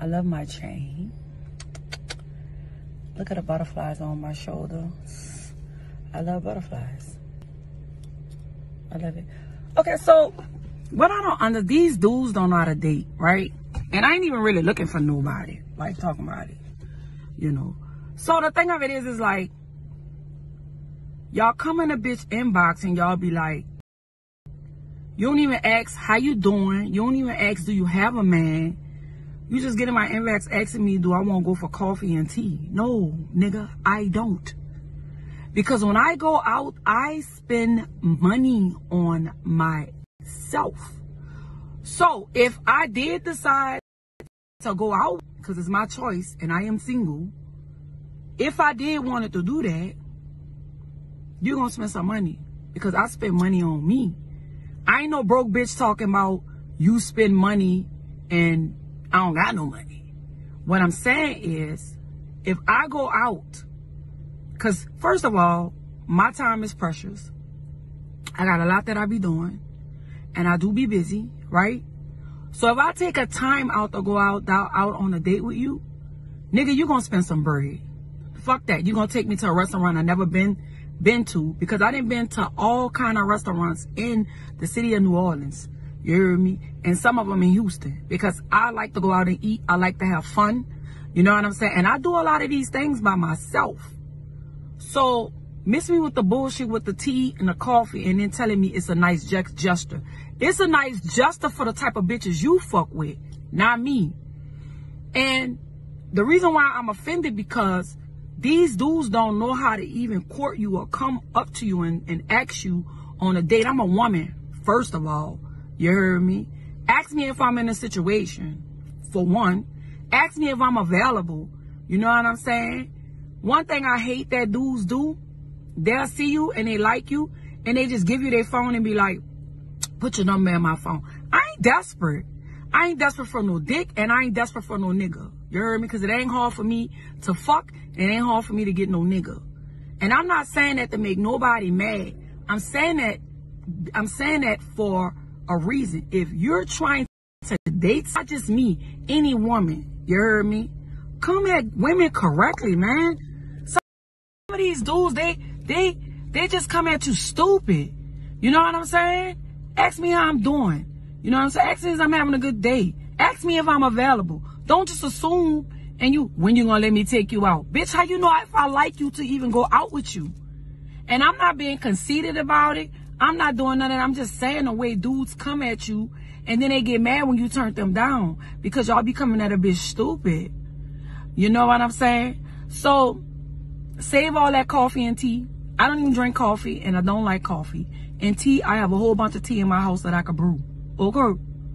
I love my chain. Look at the butterflies on my shoulder. I love butterflies. I love it. Okay, so what I don't these dudes don't know how to date, right? And I ain't even really looking for nobody, like talking about it, you know. So the thing of it is like, y'all come in a bitch inbox and y'all be like, you don't even ask how you doing. You don't even ask, do you have a man? You just get in my inbox asking me, do I want to go for coffee and tea? No, nigga, I don't. Because when I go out, I spend money on myself. So if I did decide to go out, because it's my choice and I am single, if I did wanted to do that, you're going to spend some money. Because I spend money on me. I ain't no broke bitch talking about you spend money and I don't got no money. What I'm saying is, if I go out, because first of all, my time is precious. I got a lot that I be doing. And I do be busy, right? So if I take a time out to go out on a date with you, nigga, you gonna spend some bread. Fuck that. You gonna take me to a restaurant I never been to, because I done been to all kind of restaurants in the city of New Orleans. You hear me? And some of them in Houston, because I like to go out and eat. I like to have fun. You know what I'm saying? And I do a lot of these things by myself. So miss me with the bullshit with the tea and the coffee and then telling me it's a nice gesture. It's a nice gesture for the type of bitches you fuck with, not me. And the reason why I'm offended, because these dudes don't know how to even court you or come up to you and ask you on a date. I'm a woman, first of all. You heard me? Ask me if I'm in a situation, for one. Ask me if I'm available. You know what I'm saying? One thing I hate that dudes do, they'll see you and they like you and they just give you their phone and be like, put your number in my phone. I ain't desperate. I ain't desperate for no dick and I ain't desperate for no nigga. You heard me? Because it ain't hard for me to fuck and it ain't hard for me to get no nigga. And I'm not saying that to make nobody mad. I'm saying that for a reason. If you're trying to date, not just me, any woman, you heard me? Come at women correctly, man. Some of these dudes, they just come at you stupid. You know what I'm saying? Ask me how I'm doing. You know what I'm saying? Ask me if I'm having a good day. Ask me if I'm available. Don't just assume when you gonna let me take you out. Bitch, how you know if I like you to even go out with you? And I'm not being conceited about it. I'm not doing none of that. I'm just saying the way dudes come at you and then they get mad when you turn them down because y'all be coming at a bitch stupid. You know what I'm saying? So save all that coffee and tea. I don't even drink coffee and I don't like coffee. And tea, I have a whole bunch of tea in my house that I could brew. Okay?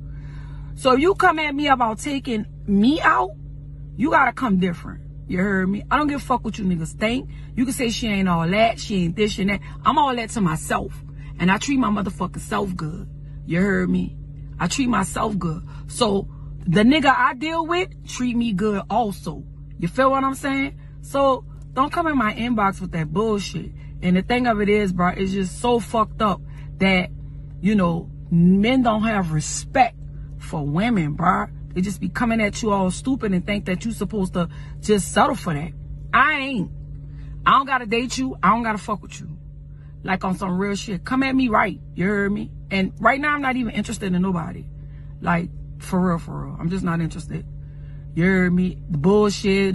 So if you come at me about taking me out, you gotta come different. You heard me? I don't give a fuck what you niggas think. You can say she ain't all that, she ain't this and that. I'm all that to myself. And I treat my motherfucking self good. You heard me? I treat myself good. So the nigga I deal with treat me good also. You feel what I'm saying? So don't come in my inbox with that bullshit. And the thing of it is, bro, it's just so fucked up that, you know, men don't have respect for women, bro. They just be coming at you all stupid and think that you supposed to just settle for that. I ain't. I don't gotta date you. I don't gotta fuck with you. Like on some real shit. Come at me right. You heard me? And right now I'm not even interested in nobody. Like, for real. I'm just not interested. You heard me? The bullshit.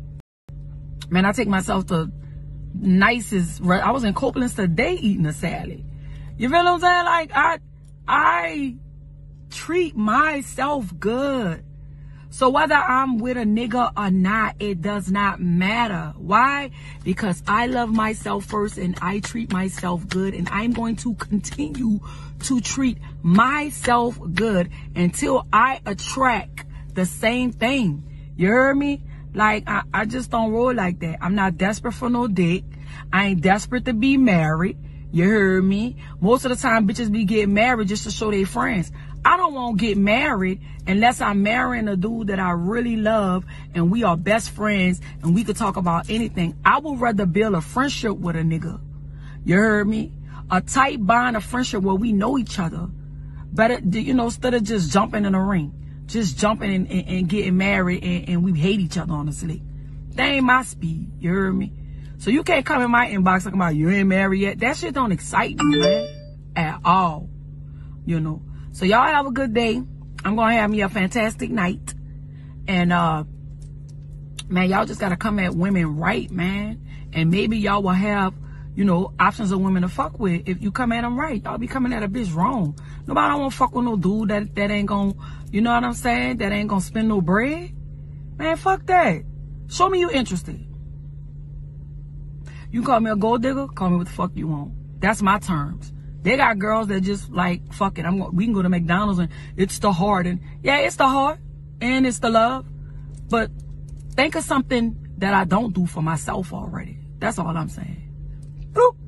Man, I take myself to nicest. I was in Copeland's today eating a salad. You feel what I'm saying? Like, I treat myself good. So whether I'm with a nigga or not, it does not matter. Why? Because I love myself first and I treat myself good, and I'm going to continue to treat myself good until I attract the same thing. You heard me? Like, I just don't roll like that. I'm not desperate for no dick. I ain't desperate to be married. You heard me? Most of the time, bitches be getting married just to show their friends. I don't want to get married unless I'm marrying a dude that I really love and we are best friends and we could talk about anything. I would rather build a friendship with a nigga. You heard me? A tight bond of friendship where we know each other. Better, you know, instead of just jumping in the ring. just jumping and getting married and we hate each other on the slick. That ain't my speed. You heard me? So you can't come in my inbox talking about you ain't married yet. That shit don't excite me, man. At all. You know. So y'all have a good day. I'm gonna have me a fantastic night. And man, y'all just gotta come at women right, man. And maybe y'all will have, you know, options of women to fuck with if you come at them right. Y'all be coming at a bitch wrong. Nobody don't want to fuck with no dude that ain't gonna, you know what I'm saying? That ain't gonna spend no bread. Man, fuck that. Show me you interested. You call me a gold digger, call me what the fuck you want. That's my terms. They got girls that just like, fuck it, we can go to McDonald's and it's the heart. And yeah, it's the heart and it's the love. But think of something that I don't do for myself already. That's all I'm saying. Boop.